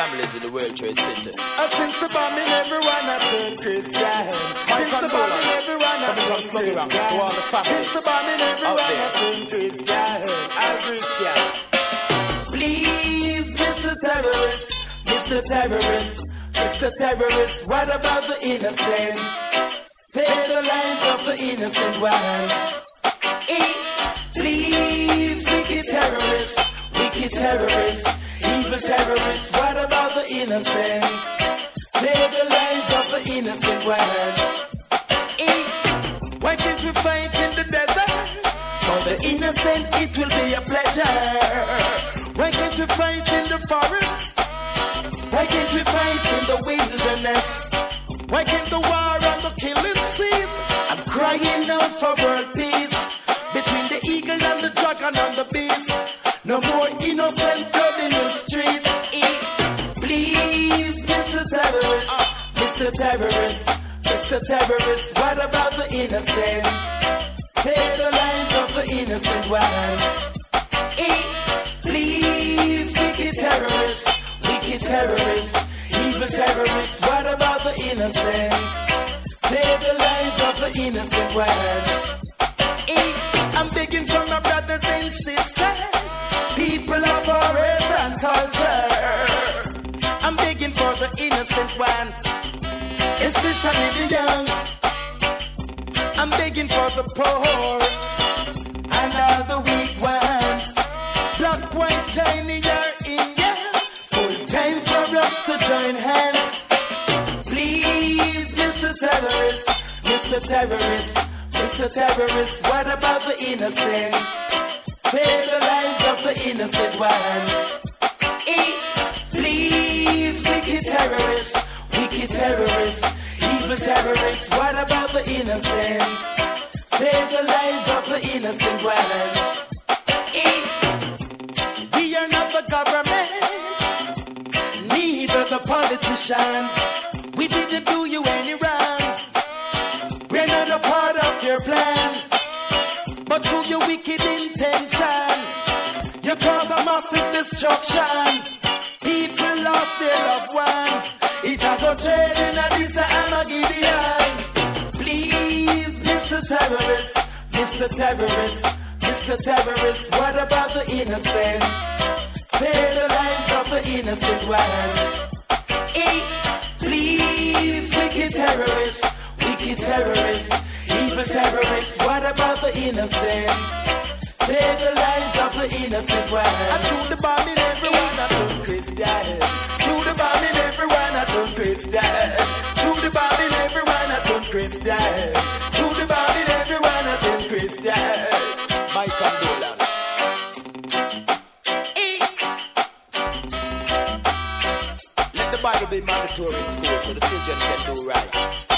families in the World Trade Center. Since the bombing, everyone has turned Christian. Since the bombing, everyone has turned Christian. Since the bombing, everyone has turned Christian. I'm Christian. Please, Mr. Terrorist, Mr. Terrorist, Mr. Terrorist, what about the innocent? Spare the lives of the innocent ones. Please, wicked terrorists, evil terrorists, what about the innocent? Spare the lives of the innocent ones. Why can't we fight in the desert? For the innocent it will be a pleasure. Why can't we fight in the forest? Why can't we fight in the wilderness? Why can't the war and the killing cease? I'm crying out for world peace between the eagle and the dragon and the beast. No more innocent blood in the streets. Please, Mr. Terrorist, Mr. Terrorist, Mr. Terrorist, what about the innocent? Spare the lives of the innocent ones. Please, wicked terrorists, evil terrorists, what about the innocent? Spare the lives of the innocent ones. I'm begging from my brothers and sisters, people of our race and culture. I'm begging for the innocent ones, especially the young. I'm begging for the poor and all the weak ones. Black, white, Chinese or India, full time for us to join hands. Please, Mr. Terrorist, Mr. Terrorist, Mr. Terrorist, what about the innocent? Spare the lives of the innocent ones. Please, wicked terrorists, evil terrorists, what about the innocent? Spare the lives of the innocent ones. We are not the government, neither the politicians. We didn't do you any wrongs. We're not a part of your plans, but through your wicked intention, you cause a massive destruction. People lost their loved ones. It a go trade in a this Armageddon. Please, Mr. Terrorist, Mr. Terrorist, Mr. Terrorist, what about the innocent? Spare the lives of the innocent ones. Please, wicked terrorists, evil terrorists, what about the innocent? Spare the lives of the innocent ones. I threw the bomb in everyone, I turned Christian. Threw the bomb in everyone, I turned Christian. Threw the bomb in everyone, I turned Christian. Threw the bomb in everyone, I turned Christian. My condolence. Let the Bible be mandatory in school so the children can do right.